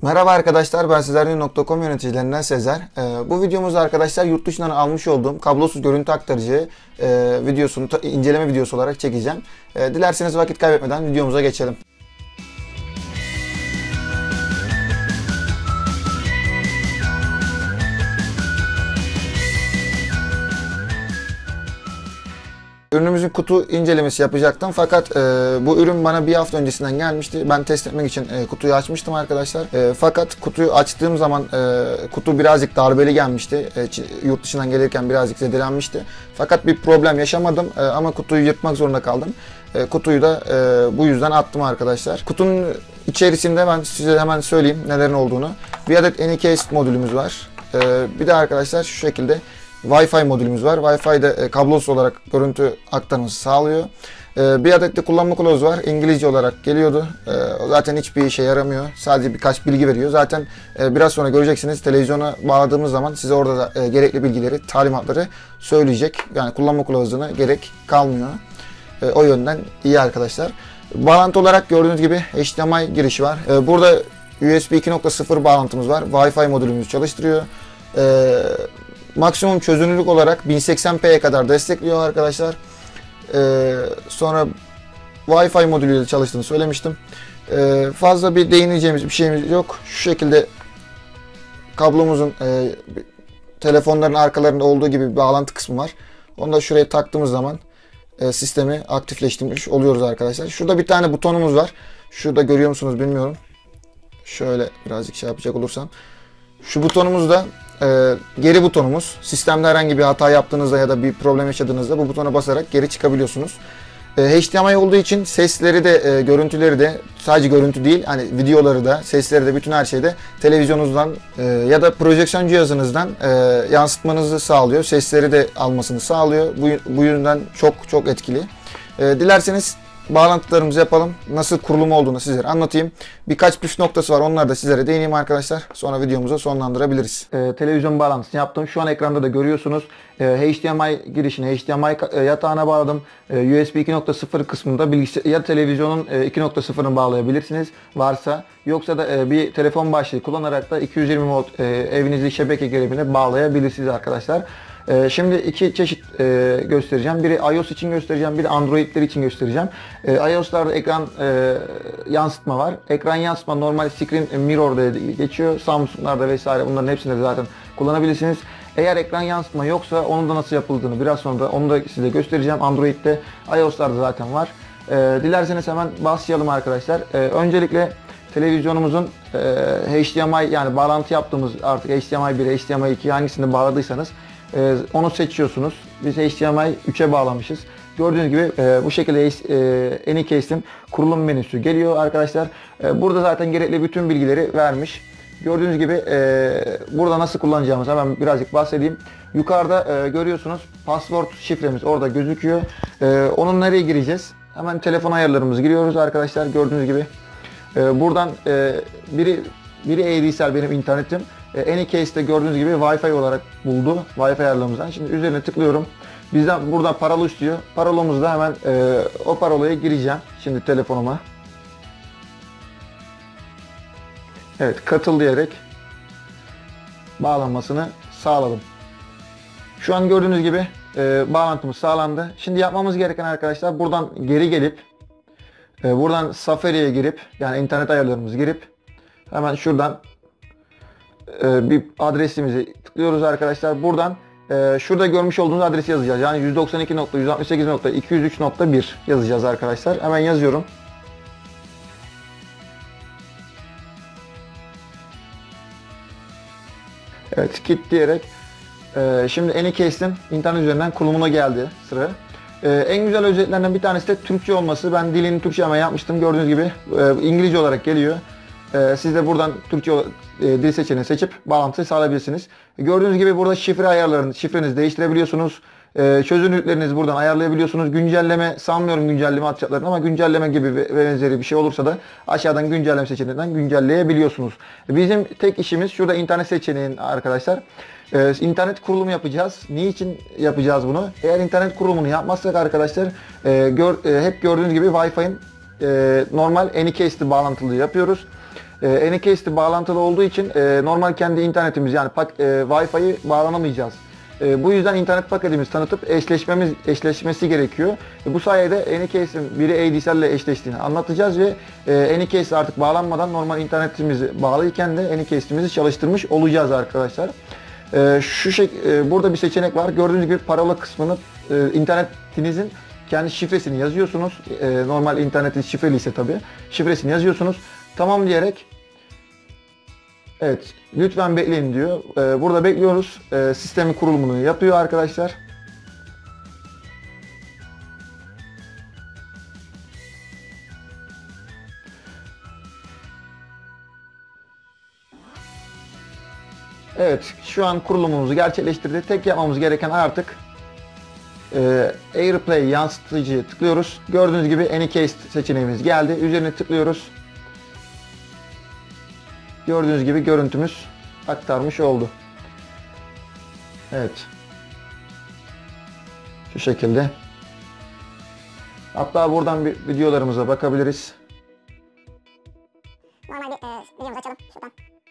Merhaba arkadaşlar, ben Sezernyum.com yöneticilerinden Sezer. Bu videomuzda arkadaşlar yurt dışından almış olduğum kablosuz görüntü aktarıcı videosunu inceleme videosu olarak çekeceğim. Dilerseniz vakit kaybetmeden videomuza geçelim. Ürünümüzün kutu incelemesi yapacaktım fakat bu ürün bana bir hafta öncesinden gelmişti. Ben test etmek için kutuyu açmıştım arkadaşlar. Fakat kutuyu açtığım zaman kutu birazcık darbeli gelmişti. Yurt dışından gelirken birazcık zedelenmişti. Fakat bir problem yaşamadım ama kutuyu yırtmak zorunda kaldım. Kutuyu da bu yüzden attım arkadaşlar. Kutunun içerisinde ben size hemen söyleyeyim nelerin olduğunu. Bir adet Anycase modülümüz var. Bir de arkadaşlar şu şekilde Wi-Fi modülümüz var. Wi-Fi'de kablosuz olarak görüntü aktarması sağlıyor. Bir adet de kullanma kılavuzu var. İngilizce olarak geliyordu. Zaten hiçbir işe yaramıyor. Sadece birkaç bilgi veriyor. Zaten biraz sonra göreceksiniz, televizyona bağladığımız zaman size orada da gerekli bilgileri, talimatları söyleyecek. Yani kullanma kılavuzuna gerek kalmıyor. O yönden iyi arkadaşlar. Bağlantı olarak gördüğünüz gibi HDMI girişi var. Burada USB 2.0 bağlantımız var. Wi-Fi modülümüzü çalıştırıyor. Maksimum çözünürlük olarak 1080p'ye kadar destekliyor arkadaşlar. Sonra Wi-Fi modülüyle çalıştığını söylemiştim. Fazla bir değineceğimiz bir şeyimiz yok. Şu şekilde kablomuzun telefonların arkalarında olduğu gibi bir bağlantı kısmı var. Onu da şuraya taktığımız zaman sistemi aktifleştirmiş oluyoruz arkadaşlar. Şurada bir tane butonumuz var. Şurada görüyor musunuz bilmiyorum. Şöyle birazcık şey yapacak olursam. Şu butonumuz da geri butonumuz. Sistemde herhangi bir hata yaptığınızda ya da bir problem yaşadığınızda bu butona basarak geri çıkabiliyorsunuz. HDMI olduğu için sesleri de görüntüleri de sadece görüntü değil, hani videoları da sesleri de bütün her şeyde televizyonunuzdan ya da projeksiyon cihazınızdan yansıtmanızı sağlıyor. Sesleri de almasını sağlıyor. Bu yüzden çok etkili. Dilerseniz bağlantılarımızı yapalım. Nasıl kurulumu olduğunu sizlere anlatayım. Birkaç püf noktası var. Onları da sizlere değineyim arkadaşlar. Sonra videomuzu sonlandırabiliriz. Televizyon bağlantısını yaptım. Şu an ekranda da görüyorsunuz. HDMI girişini HDMI yatağına bağladım. USB 2.0 kısmında bilgisayar ya televizyonun 2.0'ını bağlayabilirsiniz varsa. Yoksa da bir telefon başlığı kullanarak da 220 volt evinizin şebeke girişine bağlayabilirsiniz arkadaşlar. Şimdi iki çeşit göstereceğim. Biri iOS için göstereceğim, biri Android'ler için göstereceğim. iOS'larda ekran yansıtma var. Ekran yansıtma normal screen mirror diye geçiyor. Samsung'larda vesaire bunların hepsinde zaten kullanabilirsiniz. Eğer ekran yansıtma yoksa onun da nasıl yapıldığını biraz sonra onu da size göstereceğim. Android'de, iOS'larda zaten var. Dilerseniz hemen başlayalım arkadaşlar. Öncelikle televizyonumuzun HDMI yani bağlantı yaptığımız artık HDMI 1, HDMI 2 hangisini bağladıysanız onu seçiyorsunuz. Biz HDMI 3'e bağlamışız. Gördüğünüz gibi bu şekilde Anycase'in kurulum menüsü geliyor arkadaşlar. Burada zaten gerekli bütün bilgileri vermiş. Gördüğünüz gibi burada nasıl kullanacağımızı hemen birazcık bahsedeyim. Yukarıda görüyorsunuz password şifremiz orada gözüküyor. Onun nereye gireceğiz? Hemen telefon ayarlarımızı giriyoruz arkadaşlar gördüğünüz gibi. Buradan biri ADSL benim internetim. Anycase'de gördüğünüz gibi Wi-Fi olarak buldu. Wi-Fi ayarlarımızdan. Şimdi üzerine tıklıyorum. Bizden buradan parola istiyor. Parolamızda hemen o parolaya gireceğim. Şimdi telefonuma. Evet, katıl diyerek bağlanmasını sağladım. Şu an gördüğünüz gibi bağlantımız sağlandı. Şimdi yapmamız gereken arkadaşlar buradan geri gelip buradan Safari'ye girip yani internet ayarlarımızı girip hemen şuradan bir adresimizi tıklıyoruz arkadaşlar. Buradan şurada görmüş olduğunuz adresi yazacağız. Yani 192.168.203.1 yazacağız arkadaşlar. Hemen yazıyorum. Evet, git diyerek şimdi Anycase'in internet üzerinden kurulumuna geldi sıra. En güzel özelliklerinden bir tanesi de Türkçe olması. Ben dilini Türkçe ama yapmıştım. Gördüğünüz gibi İngilizce olarak geliyor. Siz de buradan Türkçe dil seçeneğini seçip bağlantıyı sağlayabilirsiniz. Gördüğünüz gibi burada şifre ayarlarını, şifrenizi değiştirebiliyorsunuz. Çözünürlüklerinizi buradan ayarlayabiliyorsunuz. Güncelleme, sanmıyorum güncelleme atacaklarını ama güncelleme gibi benzeri bir şey olursa da aşağıdan güncelleme seçeneğinden güncelleyebiliyorsunuz. Bizim tek işimiz şurada internet seçeneğin arkadaşlar. İnternet kurulumu yapacağız. Niçin yapacağız bunu? Eğer internet kurulumunu yapmazsak arkadaşlar hep gördüğünüz gibi Wi-Fi'nin normal Anycase'li bağlantılı yapıyoruz. Anycast'i bağlantılı olduğu için normal kendi internetimiz yani Wi-Fi'yi bağlanamayacağız. Bu yüzden internet paketimizi tanıtıp eşleşmesi gerekiyor. Bu sayede Anycast'in biri ADSL ile eşleştiğini anlatacağız ve Anycast artık bağlanmadan normal internetimizi bağlıyken de Anycast'imizi çalıştırmış olacağız arkadaşlar. Burada bir seçenek var. Gördüğünüz gibi parola kısmını internetinizin kendi şifresini yazıyorsunuz. Normal internetin şifreli ise tabii. Şifresini yazıyorsunuz. Tamam diyerek evet lütfen bekleyin diyor. Burada bekliyoruz. Sistemin kurulumunu yapıyor arkadaşlar. Evet şu an kurulumumuzu gerçekleştirdi. Tek yapmamız gereken artık AirPlay yansıtıcıya tıklıyoruz. Gördüğünüz gibi Anycast seçeneğimiz geldi. Üzerine tıklıyoruz. Gördüğünüz gibi görüntümüz aktarmış oldu. Evet. Şu şekilde. Hatta buradan bir videolarımıza bakabiliriz. Normal bir videomuzu açalım şuradan.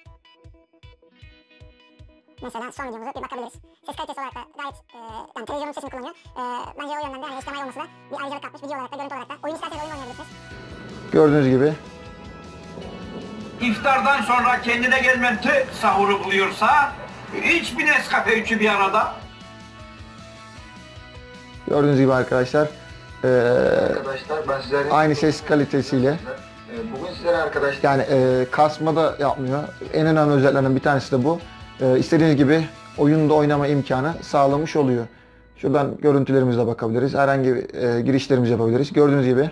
Mesela son videomuza bir bakabiliriz. Ses kalitesi olarak da gayet yani televizyonun sesini kullanıyor. Bence o yönden de hani HDMI olması da bir ayrıcalık katmış video olarak da görüntü olarak da. Oyun isterseniz oyun oynayabilirsiniz. Gördüğünüz gibi. İftardan sonra kendine gelmenti sahuru buluyorsa hiçbir Nescafe üçü bir arada. Gördüğünüz gibi arkadaşlar. Arkadaşlar ben sizlere Aynı ses kalitesiyle. bugün sizlere arkadaşlar Yani kasma da yapmıyor. En önemli özelliklerinden bir tanesi de bu. İstediğiniz gibi oyunda oynama imkanı sağlamış oluyor. Şuradan görüntülerimize bakabiliriz. Herhangi bir girişlerimizi yapabiliriz. Gördüğünüz gibi.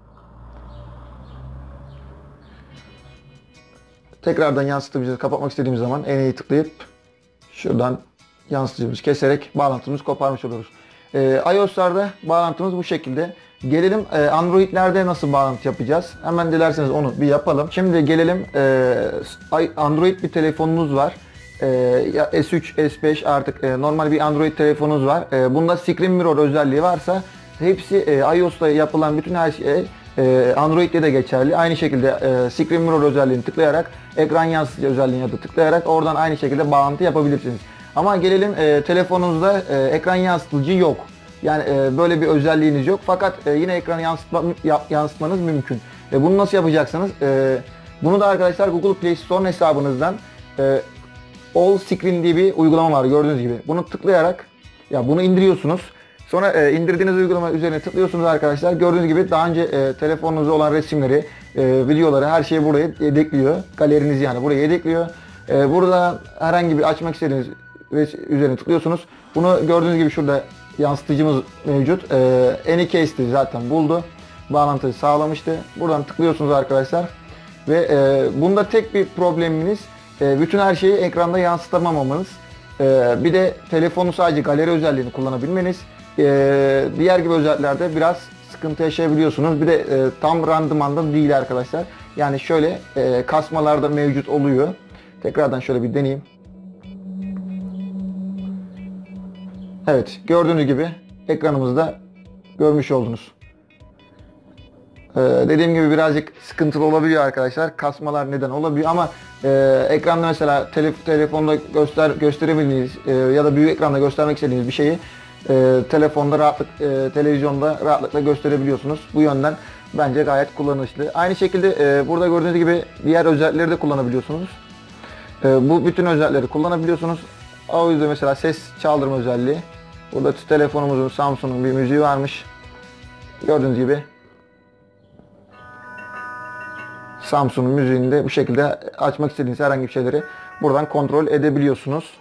Tekrardan yansıtıcımızı kapatmak istediğimiz zaman N'ye tıklayıp şuradan yansıtıcımızı keserek bağlantımızı koparmış oluruz. iOS'larda bağlantımız bu şekilde. Gelelim Android'lerde nasıl bağlantı yapacağız? Hemen dilerseniz onu bir yapalım. Şimdi gelelim Android bir telefonunuz var. Ya S3, S5 artık normal bir Android telefonunuz var. Bunda Screen Mirror özelliği varsa hepsi iOS'ta yapılan bütün her şey Android'de de geçerli. Aynı şekilde Screen Mirror özelliğini tıklayarak, ekran yansıtıcı özelliğini de tıklayarak oradan aynı şekilde bağlantı yapabilirsiniz. Ama gelelim telefonunuzda ekran yansıtıcı yok. Yani böyle bir özelliğiniz yok. Fakat yine ekranı yansıtmanız mümkün. Bunu nasıl yapacaksınız? Bunu da arkadaşlar Google Play Store hesabınızdan All Screen diye bir uygulama var gördüğünüz gibi. Bunu tıklayarak bunu indiriyorsunuz. Sonra indirdiğiniz uygulama üzerine tıklıyorsunuz arkadaşlar. Gördüğünüz gibi daha önce telefonunuzda olan resimleri, videoları her şeyi buraya yedekliyor. Galerinizi yani buraya yedekliyor. Burada herhangi bir açmak istediğiniz üzerine tıklıyorsunuz. Bunu gördüğünüz gibi şurada yansıtıcımız mevcut. Anycast'i zaten buldu. Bağlantıyı sağlamıştı. Buradan tıklıyorsunuz arkadaşlar. Ve bunda tek bir probleminiz bütün her şeyi ekranda yansıtamamanız. Bir de telefonu sadece galeri özelliğini kullanabilmeniz. Diğer gibi özelliklerde biraz sıkıntı yaşayabiliyorsunuz. Bir de tam randımanda değil arkadaşlar. Yani şöyle kasmalarda mevcut oluyor. Tekrardan şöyle bir deneyeyim. Evet gördüğünüz gibi ekranımızda görmüş oldunuz. Dediğim gibi birazcık sıkıntılı olabiliyor arkadaşlar. Kasmalar neden olabiliyor ama ekranda mesela telefonda gösterebildiğiniz ya da büyük ekranda göstermek istediğiniz bir şeyi telefonda televizyonda rahatlıkla gösterebiliyorsunuz. Bu yönden bence gayet kullanışlı. Aynı şekilde burada gördüğünüz gibi diğer özellikleri de kullanabiliyorsunuz. Bu bütün özellikleri kullanabiliyorsunuz. O yüzden mesela ses çaldırma özelliği. Burada telefonumuzun Samsung'un bir müziği varmış. Gördüğünüz gibi Samsung'un müziğini de bu şekilde açmak istediğiniz herhangi bir şeyleri buradan kontrol edebiliyorsunuz.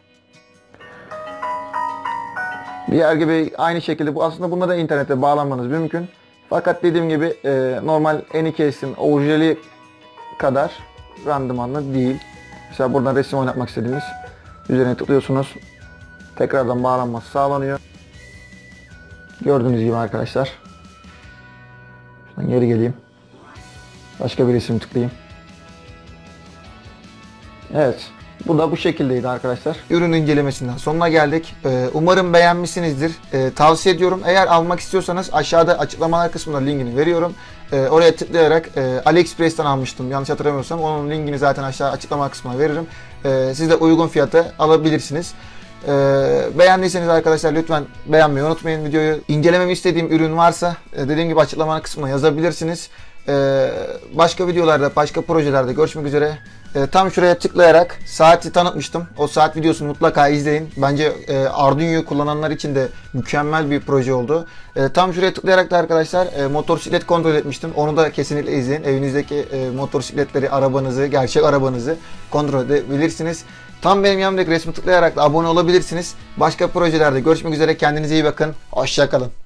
Diğer gibi aynı şekilde bu aslında bunda da internete bağlanmanız mümkün. Fakat dediğim gibi normal Anycast'in orijinali kadar randımanlı değil. Mesela buradan resim oynatmak istediğiniz üzerine tıklıyorsunuz. Tekrardan bağlanması sağlanıyor. Gördüğünüz gibi arkadaşlar. Şuradan geri geleyim. Başka bir resim tıklayayım. Evet. Bu da bu şekildeydi arkadaşlar. Ürün incelemesinden sonuna geldik. Umarım beğenmişsinizdir. Tavsiye ediyorum. Eğer almak istiyorsanız aşağıda açıklamalar kısmında linkini veriyorum. Oraya tıklayarak AliExpress'ten almıştım. Yanlış hatırlamıyorsam. Onun linkini zaten aşağı açıklama kısmına veririm. Siz de uygun fiyata alabilirsiniz. Beğendiyseniz arkadaşlar lütfen beğenmeyi unutmayın videoyu. İncelememi istediğim ürün varsa dediğim gibi açıklama kısmına yazabilirsiniz. Başka videolarda, başka projelerde görüşmek üzere. Tam şuraya tıklayarak saati tanıtmıştım. O saat videosunu mutlaka izleyin. Bence Arduino'yu kullananlar için de mükemmel bir proje oldu. Tam şuraya tıklayarak da arkadaşlar motosiklet kontrol etmiştim. Onu da kesinlikle izleyin. Evinizdeki motosikletleri, arabanızı, gerçek arabanızı kontrol edebilirsiniz. Tam benim yanımdaki resmi tıklayarak da abone olabilirsiniz. Başka projelerde görüşmek üzere. Kendinize iyi bakın. Hoşça kalın.